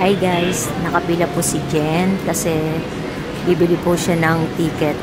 Hi guys, nakapila po si Jen kasi bibili po siya ng ticket.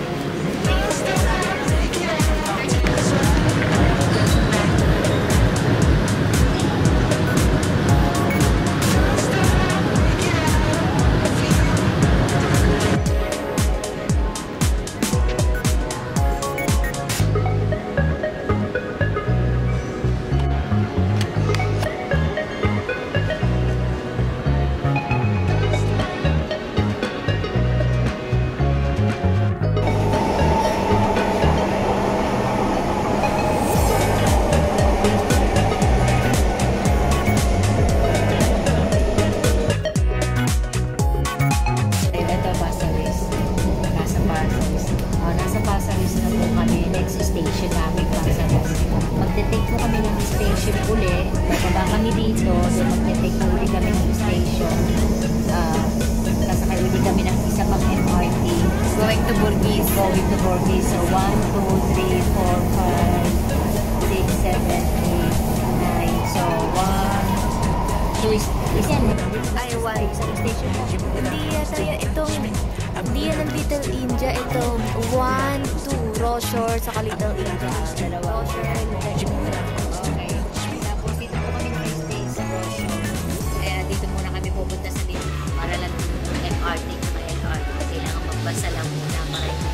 Station namin Passaris. Magte-take po kami ng station uli. Bababa kami dito. Then magte-take po uli kami ng station. Sasakay uli kami ng isa pang MRT. Going to Burgis. Going to Burgis. So 1, 2, 3, 4, 5, 6, 7, 8, 9. So 1, 2 isang ay 1 isang station. Hindi yata itong hindi yan ng Little India. Ito 1, 2 Roshore sa Little India. Dalawa. Roshore, Little India. Okay. Tapos dito po kami nag-stay sa Roshore. Kaya dito muna kami pupunta sa dito para lang MRT na LRT. Kailangan magbasa lang muna para ito.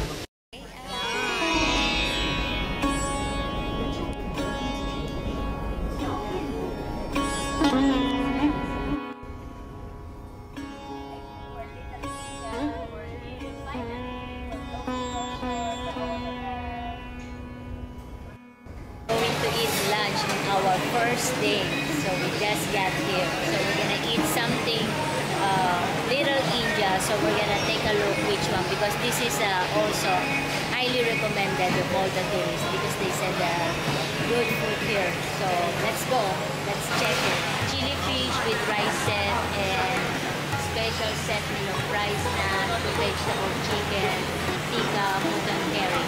Our first day, so we just got here, so we're gonna eat something Little India, so we're gonna take a look which one, because this is also highly recommended of all the tourists, because they said good food here. So let's go, let's check it. Chili fish with rice set and special set of rice na vegetable chicken, tikka, udang curry.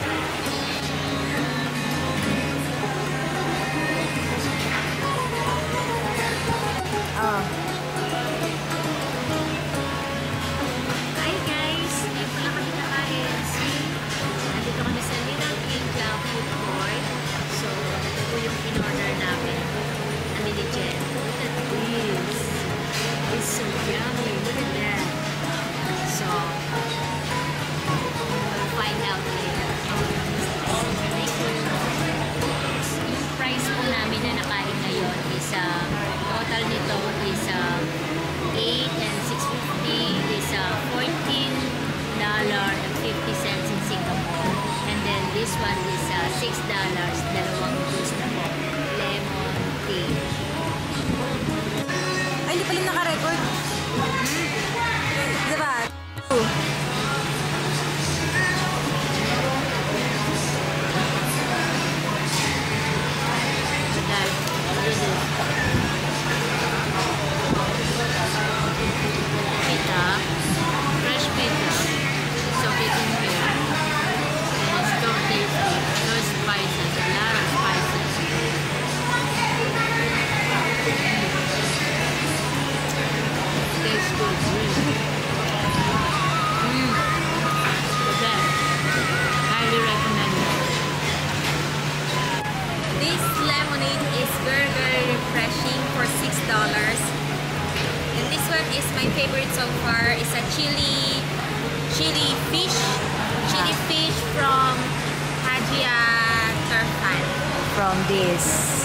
Hi guys! Ngayon pala kami nakain. Nandito kami sa Little India food court. So, ito po yung in-order namin. Kami ni Jen. Look at this. It's so yummy. Look at that. So, we'll find out later. Yung price po namin na nakain ngayon is total nito is 8 and 650 is $14.50 in Singapore, and then this one is $6, dalawang juice na po, lemon tea. Ay, hindi pala naka-record. Diba? Fresh pita, so we can hear. And it's so tasty, no spices, a lot of spices. Tastes good, really. The best. Highly recommended. This lemonade is very, very refreshing for $6. And this one is my favorite so far. It's a chili fish from Hajia Turfan. From this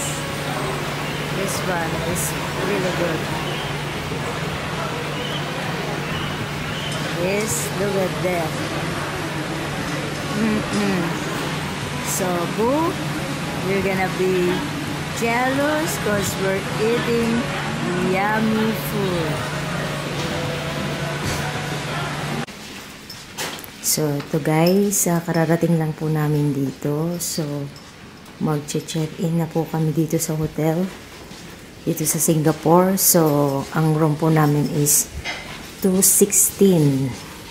one is really good. Yes, look at that. So boo, you're gonna be jealous because we're eating yummy food. So ito guys, kararating lang po namin dito. So mag-check-in na po kami dito sa hotel dito sa Singapore. So ang room po namin is 216.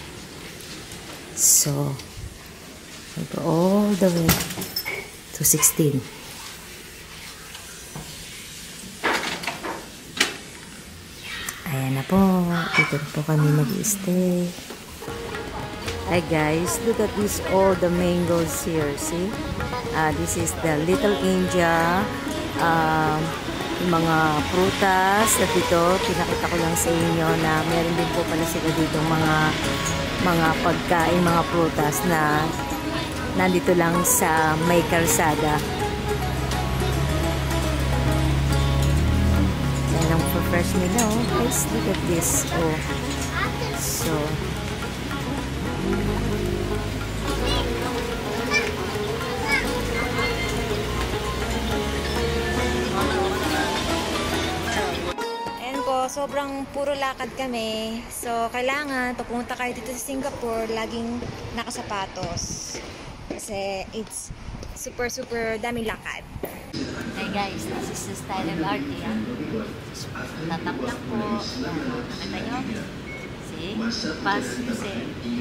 So we go all the way to 16. Ayan na po. Dito po kami mag-stay. Hi guys, look at this, all the mangoes here. See? This is the Little India. Yung mga prutas na dito, pinakita ko lang sa inyo na meron din po pala sila dito mga pagkain, mga prutas na nandito lang sa may kalsada. Yan ang fresh nila, oh. Guys, look at this, oh. So, sobrang puro lakad kami. So, kailangan, pag pumunta kayo dito sa Singapore, laging nakasapatos. Kasi, it's super daming lakad. Hey guys, this is the style of art, yeah? Tatak-tak po. Nakita nyo? See? Pas, see?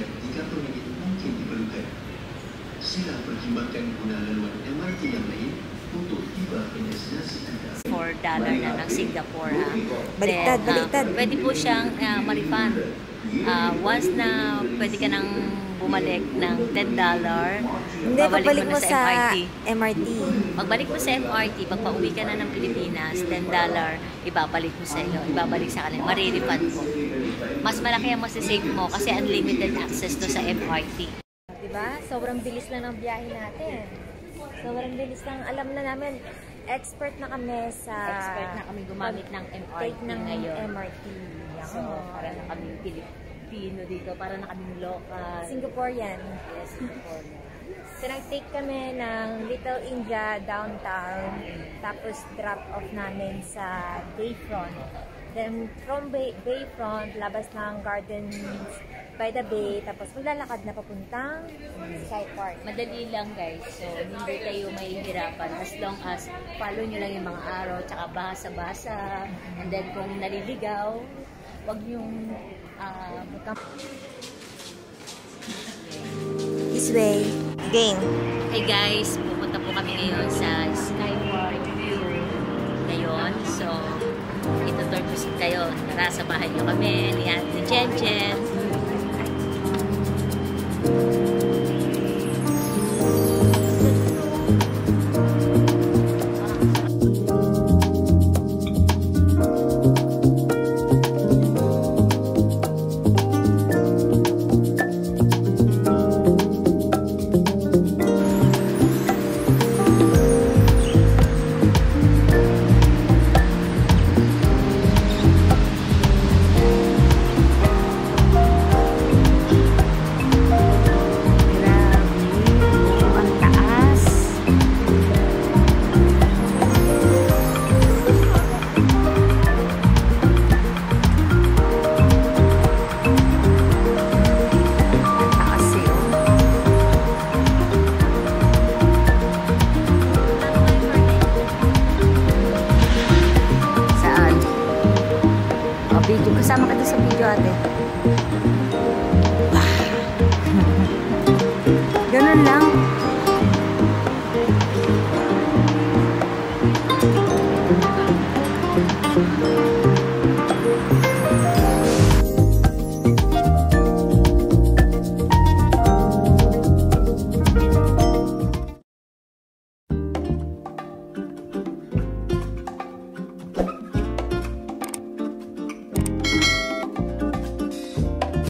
Sila perkhidmatan guna laluan MRT yang lain untuk tiba ke destinasi anda. $4 na ng Singapore, ha? Baliktad. Pwede po siyang ma-refund. Once na pwede ka nang bumalik ng $10, hindi, pagbalik mo sa MRT. Magbalik mo sa MRT, pag pauwi ka na ng Pilipinas, $10, ibabalik mo sa iyo, ibabalik sa kanila, ma-refund po. Mas malaki ang masasave mo kasi unlimited access to sa MRT. Diba? Sobrang bilis lang ng biyahe natin. Sobrang bilis lang. Alam na namin, expert na kami gumamit ng MRT ng ngayon. MRT. So, para na kami Pilipino dito, para na kami local. Singaporean. Yes, Singaporean. So, nag-take kami ng Little India downtown. Tapos, drop off namin sa Bayfront. Then, from Bayfront, labas ng Gardens by the Bay. Tapos, maglalakad na papuntang Sky Park. Madali lang guys. So, hindi kayo mahihirapan as long as follow nyo lang yung mga araw, tsaka basa-basa. And then, kung naliligaw, wag yung This way. Again. Hey guys, pupunta po kami ngayon sa Sky Park View ngayon. So, itutur ko kayo. Tara, samahan nyo kami ni Jen Jen. Kasama ka doon sa video, ate. Ganun lang.